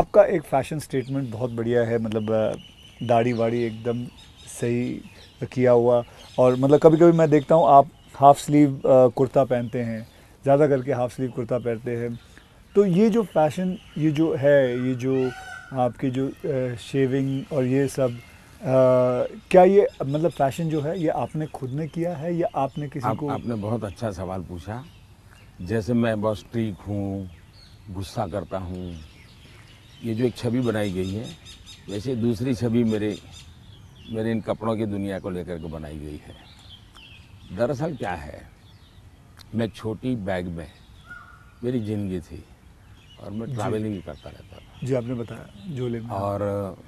आपका एक fashion statement बहुत बढ़िया है, मतलब दाढ़ी वाड़ी एकदम सही किया हुआ। और मतलब कभी कभी मैं देखता हूँ आप हाफ स्लीव कुर्ता पहनते हैं, ज़्यादा करके हाफ स्लीव कुर्ता पहनते हैं। तो ये जो फैशन, ये जो है, ये जो आपकी जो शेविंग और ये सब, क्या ये मतलब फैशन जो है ये आपने खुद ने किया है या आपने किसी को? आपने बहुत अच्छा सवाल पूछा। जैसे मैं बहुत स्ट्रीक हूँ, गुस्सा करता हूँ, ये जो एक छवि बनाई गई है, वैसे दूसरी छवि मेरे इन कपड़ों की दुनिया को लेकर के बनाई गई है। दरअसल क्या है, मैं एक छोटी बैग में मेरी ज़िंदगी थी और मैं ट्रैवलिंग करता रहता था। जी, आपने बताया झोले में। और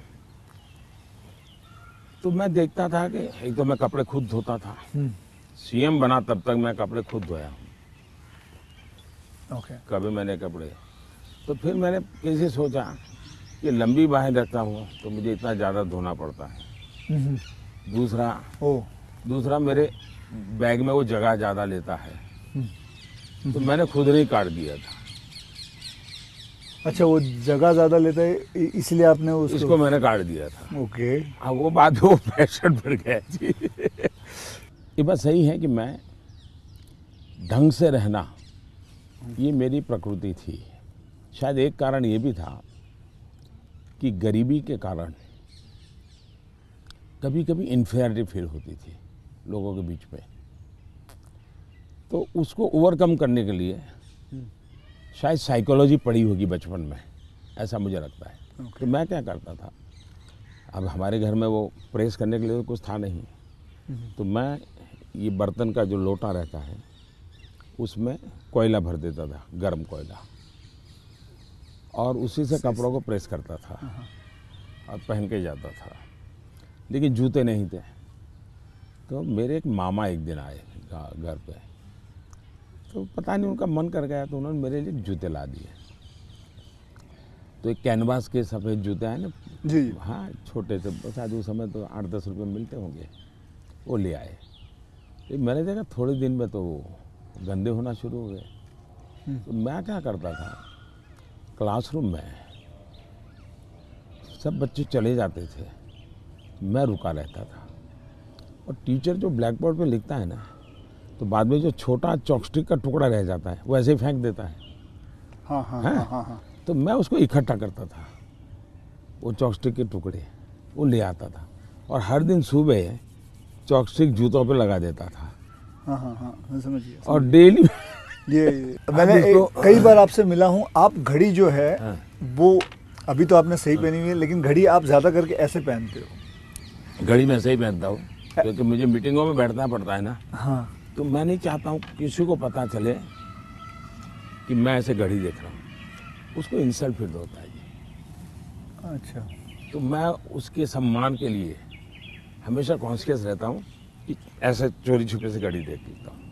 तो मैं देखता था कि एक तो मैं कपड़े खुद धोता था। सीएम बना तब तक मैं कपड़े खुद धोया हूँ। ओके। कभी मैंने कपड़े, तो फिर मैंने कैसे सोचा कि लंबी बाहें रखता हूँ तो मुझे इतना ज़्यादा धोना पड़ता है। दूसरा मेरे बैग में वो जगह ज़्यादा लेता है, तो मैंने खुद नहीं काट दिया था। अच्छा, वो जगह ज़्यादा लेता है इसलिए आपने इसको मैंने काट दिया था। ओके। अब वो बात वो फैशन बढ़ गया जी। ये बात सही है कि मैं ढंग से रहना, ये मेरी प्रकृति थी। शायद एक कारण ये भी था कि गरीबी के कारण कभी कभी इन्फीरियरिटी फील होती थी लोगों के बीच में। तो उसको ओवरकम करने के लिए शायद साइकोलॉजी पढ़ी होगी बचपन में, ऐसा मुझे लगता है। तो मैं क्या करता था, अब हमारे घर में वो प्रेस करने के लिए तो कुछ था नहीं, तो मैं ये बर्तन का जो लोटा रहता है उसमें कोयला भर देता था, गर्म कोयला, और उसी से कपड़ों को प्रेस करता था और पहन के जाता था। लेकिन जूते नहीं थे। तो मेरे एक मामा एक दिन आए घर पे, तो पता नहीं उनका मन कर गया तो उन्होंने मेरे लिए जूते ला दिए। तो एक कैनवास के सफ़ेद जूते हैं ना जी, हाँ, छोटे से, शायद उस समय तो 8-10 रुपये मिलते होंगे, वो ले आए। तो मैंने देखा थोड़े दिन में तो वो गंदे होना शुरू हो गए। तो मैं क्या करता था, क्लासरूम में सब बच्चे चले जाते थे, मैं रुका रहता था, और टीचर जो ब्लैक बोर्ड पे लिखता है ना, तो बाद में जो छोटा चॉपस्टिक का टुकड़ा रह जाता है वो ऐसे ही फेंक देता है। हाँ। तो मैं उसको इकट्ठा करता था, वो चॉपस्टिक के टुकड़े वो ले आता था, और हर दिन सुबह चॉपस्टिक जूतों पे लगा देता था। हाँ, समझिए। और डेली ये मैंने कई बार आपसे मिला हूँ, आप घड़ी जो है वो अभी तो आपने सही पहनी हुई है, लेकिन घड़ी आप ज़्यादा करके ऐसे पहनते हो। घड़ी मैं सही पहनता हूँ क्योंकि मुझे मीटिंगों में बैठना पड़ता है ना। हाँ। तो मैं नहीं चाहता हूँ किसी को पता चले कि मैं ऐसे घड़ी देख रहा हूँ, उसको इंसल्ट फील होता है जी। अच्छा। तो मैं उसके सम्मान के लिए हमेशा कॉन्शियस रहता हूँ कि ऐसे चोरी छुपे से घड़ी देख लेता हूँ।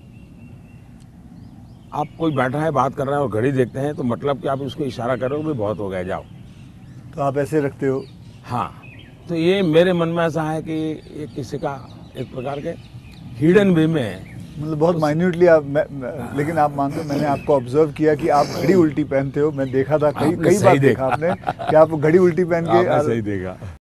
आप कोई बैठा है बात कर रहा है और घड़ी देखते हैं तो मतलब कि आप उसको इशारा करोगे भी बहुत हो गया, जाओ। तो आप ऐसे रखते हो? हाँ। तो ये मेरे मन में ऐसा है कि ये किसी का एक प्रकार के हिडन वे में, मतलब बहुत माइन्यूटली आप लेकिन आप मानते हो, मैंने आपको ऑब्जर्व किया कि आप घड़ी उल्टी पहनते हो। मैं देखा था कई बार देखा आपने कि आप घड़ी उल्टी पहन के। सही देखा।